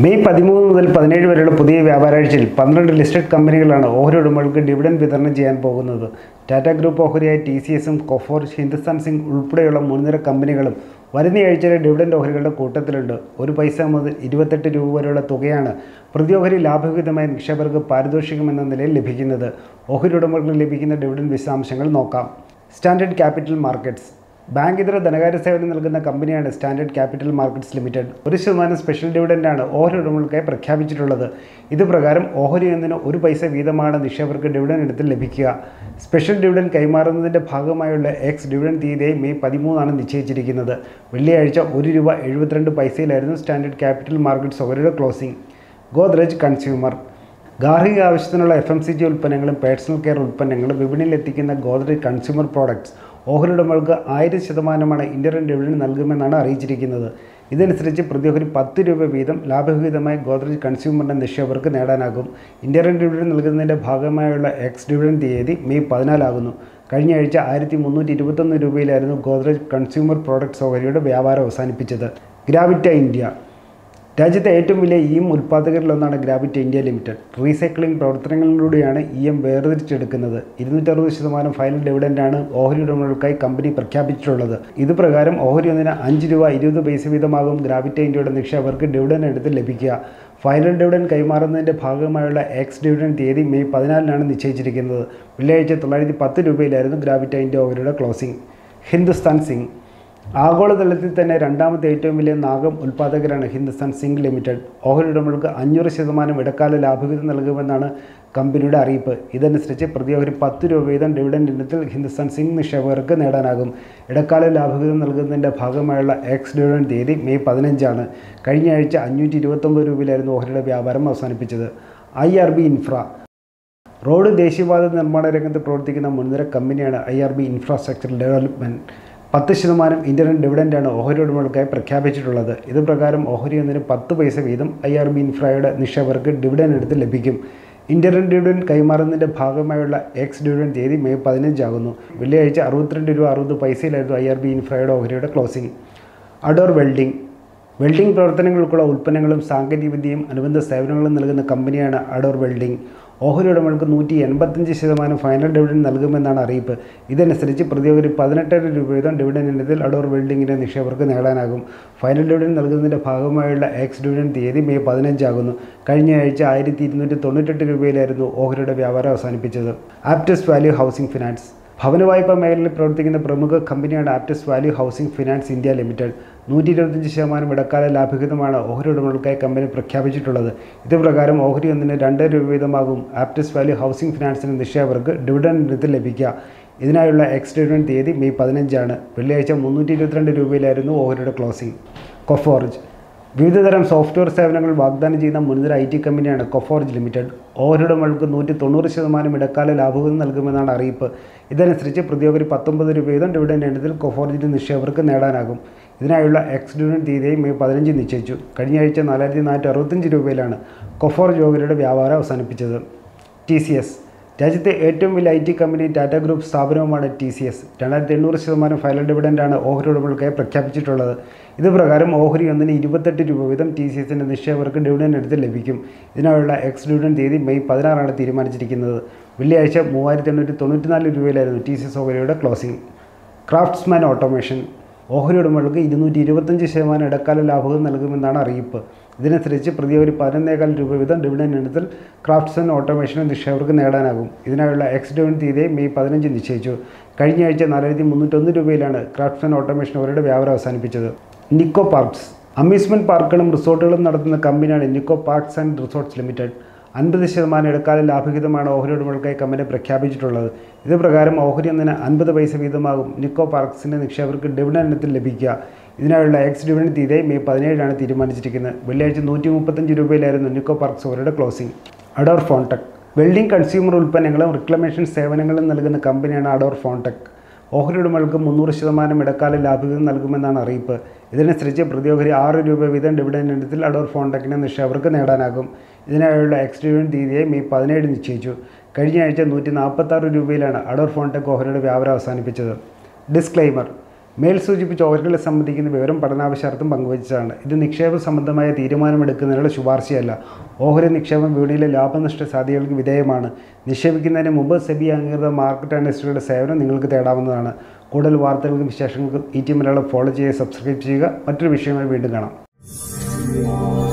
May 13 മുതൽ 17 വരെയുള്ള പുതിയ വ്യാപാരാഴ്ചയിൽ 12 ലിസ്റ്റഡ് കമ്പനികളാണ് ഓഹരി ഉടമകൾക്ക് ഡിവിഡൻഡ് വിതരണം ചെയ്യാൻ പോകുന്നത്. ടാറ്റ ഗ്രൂപ്പ് ഓഹരിയായ TCSും കൊഫോർജ്, ഹിന്ദുസ്ഥാൻ സിങ്ക് ഉൾപ്പെടെയുള്ള മുൻനിര കമ്പനികളും വരുന്നയാഴ്ചയിലെ ഡിവിഡൻഡ് ഓഹരികളുടെ കൂട്ടത്തിലുണ്ട്. 1 പൈസ മുതൽ 28 രൂപ വരെയുള്ള തുകയാണ് പ്രതി ഓഹരി ലാഭവിഹിതമായ നിക്ഷേപകർക്ക് പാരിതോഷികമെന്ന നിലയിൽ ലഭിക്കുന്നത്. ഓഹരി ഉടമകൾക്ക് ലഭിക്കുന്ന ഡിവിഡൻഡ് വിശദാംശങ്ങൾ നോക്കാം. സ്റ്റാൻഡേർഡ് ക്യാപിറ്റൽ മാർക്കറ്റ്സ് ബാങ്ക് ഇതര ധനകാര്യ സേവനം നൽകുന്ന കമ്പനിയാണ് Standard Capital Markets Limited. 1% special ഡിവിഡൻഡാണ് ഓഹരി ഉടമകൾക്കായി പ്രഖ്യാപിച്ചിട്ടുള്ളത്. ഇതുപ്രകാരം ഓഹരി ഒന്നിന് 1 പൈസ വീതമാണ് നിക്ഷേപകർക്ക് ഡിവിഡൻഡ് ഇനത്തിൽ ലഭിക്കുക. സ്പെഷ്യൽ ഡിവിഡൻഡ് കൈമാറുന്നതിൻ്റെ ഭാഗമായുള്ള എക്സ് ഡിവിഡൻഡ് തീയതിയായി മെയ് 13 നിശ്ചയിച്ചിരിക്കുന്നത്. വെള്ളിയാഴ്ച 1 രൂപ 72 പൈസയിലായിരുന്നു സ്റ്റാൻഡേർഡ് ക്യാപിറ്റൽ മാർക്കറ്റ്സ് ഓഹരിയുടെ ക്ലോസിംഗ്. ഗോദ്രേജ് കൺസ്യൂമർ ഗാർഹിക ആവശ്യത്തിനുള്ള FMCG ഉൽപ്പന്നങ്ങളും പേഴ്സണൽ കെയർ ഉൽപ്പന്നങ്ങളും വിപണിയിൽ എത്തിക്കുന്ന ഗോദ്രേജ് കൺസ്യൂമർ പ്രോഡക്ട്സ് ഓഹരി ഉടമകൾക്ക് 1000% ഇൻ്ററിം ഡിവിഡൻഡ് നൽകുമെന്നാണ് അറിയിച്ചിരിക്കുന്നത്. ഇതനുസരിച്ച് പ്രതി ഓഹരി 10 രൂപ വീതം ലാഭവിഹിതമായി ഗോദ്രേജ് കൺസ്യൂമറിൻ്റെ നിക്ഷേപകർക്ക് നേടാനാകും. ഇൻ്ററിം ഡിവിഡൻഡ് നൽകുന്നതിൻ്റെ ഭാഗമായുള്ള എക്സ് ഡിവിഡൻഡ് തീയതി മെയ് 14 ആകുന്നു. കഴിഞ്ഞ ആഴ്ച 1321 രൂപയിലായിരുന്നു ഗോദ്രേജ് കൺസ്യൂമർ പ്രോഡക്ട്സ് ഓഹരിയുടെ വ്യാപാരം അവസാനിപ്പിച്ചത്. ഗ്രാവിറ്റ ഇന്ത്യ രാജ്യത്തെ ഏറ്റവും വലിയ EM ഉൽപ്പാദകരിലൊന്നാണ് ഗ്രാവിറ്റ ഇന്ത്യ ലിമിറ്റഡ്. റീസൈക്ലിംഗ് പ്രവർത്തനങ്ങളിലൂടെയാണ് EM വേർതിരിച്ചെടുക്കുന്നത്. 260% ഫൈനൽ ഡിവിഡൻഡാണ് ഓഹരി ഉടമകൾക്കായി കമ്പനി പ്രഖ്യാപിച്ചിട്ടുള്ളത്. ഇതുപ്രകാരം ഓഹരി ഒന്നിന് 5 രൂപ 20 പൈസ വീതമാകും ഗ്രാവിറ്റ ഇന്ത്യയുടെ നിക്ഷേപകർക്ക് ഡിവിഡൻഡ് എടുത്ത് ലഭിക്കുക. ഫൈനൽ ഡിവിഡൻഡ് കൈമാറുന്നതിൻ്റെ ഭാഗമായുള്ള എക്സ് ഡിവിഡൻഡ് തീയതി മെയ് 14 നിശ്ചയിച്ചിരിക്കുന്നത്. വെള്ളിയാഴ്ച 910 രൂപയിലായിരുന്നു ഗ്രാവിറ്റ ഇന്ത്യ ഓഹരിയുടെ ക്ലോസിംഗ്. ഹിന്ദുസ്ഥാൻ സിങ്ക് ആഗോളതലത്തിൽ തന്നെ രണ്ടാമത്തെ ഏറ്റവും വലിയ നാഗം ഉൽപ്പാദകരാണ് ഹിന്ദുസ്ഥാൻ സിങ്ക് ലിമിറ്റഡ്. ഓഹരി ഉടമകൾക്ക് 500% ഇടക്കാല ലാഭവിഹിതം നൽകുമെന്നാണ് കമ്പനിയുടെ അറിയിപ്പ്. ഇതനുസരിച്ച് പ്രതി ഓഹരി 10 രൂപ വീതം ഡിവിഡൻഡ് ഇനത്തിൽ ഹിന്ദുസ്ഥാൻ സിങ്ക് നിക്ഷേപകർക്ക് നേടാനാകും. ഇടക്കാല ലാഭവിഹിതം നൽകുന്നതിൻ്റെ ഭാഗമായുള്ള എക്സ് ഡിവിഡൻഡ് തീയതി മെയ് 15. കഴിഞ്ഞ ആഴ്ച 529 രൂപയിലായിരുന്നു ഓഹരിയുടെ വ്യാപാരം അവസാനിപ്പിച്ചത്. IRB ഇൻഫ്ര റോഡ് ദേശീയപാത നിർമ്മാണ രംഗത്ത് പ്രവർത്തിക്കുന്ന മുൻനിര കമ്പനിയാണ് IRB ഇൻഫ്രാസ്ട്രക്ചർ ഡെവലപ്മെൻറ്റ്. 10% ഇൻ്ററിം ഡിവിഡൻഡാണ് ഓഹരി ഉടമകൾക്കായി പ്രഖ്യാപിച്ചിട്ടുള്ളത്. ഇതുപ്രകാരം ഓഹരി ഒന്നിന് 10 പൈസ വീതം IRB ഇൻഫ്രയുടെ നിക്ഷേപകർക്ക് ഡിവിഡൻഡ് എടുത്ത് ലഭിക്കും. ഇൻ്ററിം ഡിവിഡൻഡ് കൈമാറുന്നതിൻ്റെ ഭാഗമായുള്ള എക്സ് ഡിവിഡൻഡ് തീയതി മെയ് 15 ആകുന്നു. വെള്ളിയാഴ്ച 62 രൂപ 60 പൈസയിലായിരുന്നു IRB ഇൻഫ്രയുടെ ഓഹരിയുടെ ക്ലോസിംഗ്. അഡോർ വെൽഡിംഗ് പ്രവർത്തനങ്ങൾക്കുള്ള ഉൽപ്പന്നങ്ങളും സാങ്കേതികവിദ്യയും അനുബന്ധ സേവനങ്ങളും നൽകുന്ന കമ്പനിയാണ് അഡോർ വെൽഡിംഗ്. ഓഹരി ഉടമകൾക്ക് 185% ഫൈനൽ ഡിവിഡൻഡ് നൽകുമെന്നാണ് അറിയിപ്പ്. ഇതനുസരിച്ച് പ്രതി ഓഹരി 18 രൂപ വീതം ഡിവിഡൻഡ് ഇനത്തിൽ അഡോർ വെൽഡിങ്ങിൻ്റെ നിക്ഷേപകർക്ക് നേടാനാകും. ഫൈനൽ ഡിവിഡൻഡ് നൽകുന്നതിൻ്റെ ഭാഗമായുള്ള എക്സ് ഡിവിഡൻഡ് തീയതി മെയ് 15 ആകുന്നു. കഴിഞ്ഞ ആഴ്ച 1298 രൂപയിലായിരുന്നു ഓഹരിയുടെ വ്യാപാരം അവസാനിപ്പിച്ചത്. ആപ്റ്റസ് വാല്യൂ ഹൗസിംഗ് ഫിനാൻസ് ഭവന വായ്പാ മേഖലയിൽ പ്രവർത്തിക്കുന്ന പ്രമുഖ കമ്പനിയാണ് Aptus Value Housing Finance India Limited. 125% ഇടക്കാല ലാഭവിഹിതമാണ് ഓഹരി ഉടമകൾക്കായി കമ്പനി പ്രഖ്യാപിച്ചിട്ടുള്ളത്. ഇതുപ്രകാരം ഓഹരി ഒന്നിന് 2 രൂപ വീതമാകും ആപ്റ്റസ് വാല്യൂ ഹൗസിംഗ് ഫിനാൻസിൻ്റെ നിക്ഷേപകർക്ക് ഡിവിഡൻഡ് ഇനത്തിൽ ലഭിക്കുക. ഇതിനായുള്ള എക്സ് ഡിവിഡൻഡ് തീയതി മെയ് 15. വെള്ളിയാഴ്ച 322 രൂപയിലായിരുന്നു ഓഹരിയുടെ ക്ലോസിംഗ്. കൊഫോർജ് വിവിധതരം സോഫ്റ്റ്വെയർ സേവനങ്ങൾ വാഗ്ദാനം ചെയ്യുന്ന മുൻനിര IT കമ്പനിയാണ് കൊഫോർജ് ലിമിറ്റഡ്. ഓഹരി ഉടമകൾക്ക് 190% ഇടക്കാല ലാഭവിഹിതം നൽകുമെന്നാണ് അറിയിപ്പ്. ഇതനുസരിച്ച് പ്രതി ഓഹരി 19 രൂപ വീതം ഡിവിഡൻഡ് ഇനത്തിൽ കൊഫോർജിൻ്റെ നിക്ഷേപകർക്ക് നേടാനാകും. ഇതിനായുള്ള എക്സ് ഡിവിഡൻഡ് തീയതിയായി മെയ് 15 നിശ്ചയിച്ചു. കഴിഞ്ഞ ആഴ്ച 4465 രൂപയിലാണ് കൊഫോർജ് ഓഹരിയുടെ വ്യാപാരം അവസാനിപ്പിച്ചത്. TCS രാജ്യത്തെ ഏറ്റവും വലിയ IT കമ്പനി ടാറ്റ ഗ്രൂപ്പ് സ്ഥാപനവുമാണ് TCS. 2800% ഫൈനൽ ഡിവിഡൻഡാണ് ഓഹരി ഉടമകൾക്കായി പ്രഖ്യാപിച്ചിട്ടുള്ളത്. ഇതുപ്രകാരം ഓഹരി ഒന്നിന് 28 രൂപ വീതം TCSൻ്റെ നിക്ഷേപകർക്ക് ഡിവിഡൻഡ് എടുത്ത് ലഭിക്കും. ഇതിനായുള്ള എക്സ് ഡിവിഡൻഡ് തീയതി മെയ് 16 തീരുമാനിച്ചിരിക്കുന്നത്. വെള്ളിയാഴ്ച 3894 രൂപയിലായിരുന്നു TCS ഓഹരിയുടെ ക്ലോസിംഗ്. ക്രാഫ്റ്റ്സ്മാൻ ഓട്ടോമേഷൻ ഓഹരി ഉടമകൾക്ക് 225% ഇടക്കാല ലാഭവിഹിതം നൽകുമെന്നാണ് അറിയിപ്പ്. ഇതിനനുസരിച്ച് പ്രതി ഓഹരി 11.25 രൂപ വീതം ഡിവിഡൻഡ് ഇനത്തിൽ ക്രാഫ്റ്റ്സ്മാൻ ഓട്ടോമേഷന് നിക്ഷേപകർക്ക് നേടാനാകും. ഇതിനായുള്ള എക്സ് ഡിവിഡൻഡ് തീയതി മെയ് 15 നിശ്ചയിച്ചു. കഴിഞ്ഞ ആഴ്ച 4301 രൂപയിലാണ് ക്രാഫ്റ്റ്സ്മാൻ ഓട്ടോമേഷൻ അവരുടെ വ്യാപാരം അവസാനിപ്പിച്ചത്. നിക്കോ പാർക്സ് അമ്യൂസ്മെൻറ്റ് പാർക്കുകളും റിസോർട്ടുകളും നടത്തുന്ന കമ്പനിയാണ് Nicco Parks and Resorts Limited. 50% ഇടക്കാല ലാഭവിഹിതമാണ് ഓഹരി ഉടമകൾക്കായി കമ്പനി പ്രഖ്യാപിച്ചിട്ടുള്ളത്. ഇതുപ്രകാരം ഓഹരി ഒന്നിന് 50 പൈസ വീതമാകും നിക്കോ പാർക്സിൻ്റെ നിക്ഷേപകർക്ക് ഡിവിഡൻഡ് ഇനത്തിൽ ലഭിക്കുക. ഇതിനായുള്ള എക്സ് ഡിവിഡൻഡ് തീയതി മെയ് 17 തീരുമാനിച്ചിരിക്കുന്നത്. വെള്ളിയാഴ്ച 135 രൂപയിലായിരുന്നു നിക്കോ പാർക്സ് ഓഹരിയുടെ closing. Ador Fontech welding consumer ഉൽപ്പന്നങ്ങളും റിക്ലമേഷൻ സേവനങ്ങളും നൽകുന്ന കമ്പനിയാണ് അഡോർ ഫോൺടെക്. ഓഹരി ഉടമകൾക്ക് 300% ഇടക്കാല ലാഭവിഹിതം നൽകുമെന്നാണ് അറിയിപ്പ്. ഇതിനനുസരിച്ച് പ്രതി ഓഹരി 6 രൂപ വീതം ഡിവിഡൻഡ് ഇനത്തിൽ അഡോർ ഫോൺടെക്കിൻ്റെ നിക്ഷേപകർക്ക് നേടാനാകും. ഇതിനായുള്ള എക്സ് ഡിവിഡൻഡ് തീയതിയായി മെയ് 17 നിശ്ചയിച്ചു. കഴിഞ്ഞ ആഴ്ച 146 രൂപയിലാണ് അഡോർ ഫോൺടെക് ഓഹരിയുടെ വ്യാപാരം അവസാനിപ്പിച്ചത്. ഡിസ്ക്ലെയിമർ മേൽ സൂചിപ്പിച്ച ഓഹരികളെ സംബന്ധിക്കുന്ന വിവരം പഠനാവശ്യാർത്ഥം പങ്കുവച്ചതാണ്. ഇത് നിക്ഷേപ സംബന്ധമായ തീരുമാനമെടുക്കുന്നതിനുള്ള ശുപാർശയല്ല. ഓഹരി നിക്ഷേപം വിപണിയിലെ ലാഭനഷ്ട സാധ്യതകൾക്ക് വിധേയമാണ്. നിക്ഷേപിക്കുന്നതിന് മുമ്പ് സെബി അംഗീകൃത മാർക്കറ്റ് അനലിസ്റ്റുകളുടെ സേവനം നിങ്ങൾക്ക് തേടാവുന്നതാണ്. കൂടുതൽ വാർത്തകൾക്കും വിശേഷങ്ങൾക്കും ET മലയാളം ഫോളോ ചെയ്യുക, സബ്സ്ക്രൈബ് ചെയ്യുക. മറ്റൊരു വിഷയമായി വീണ്ടും കാണാം.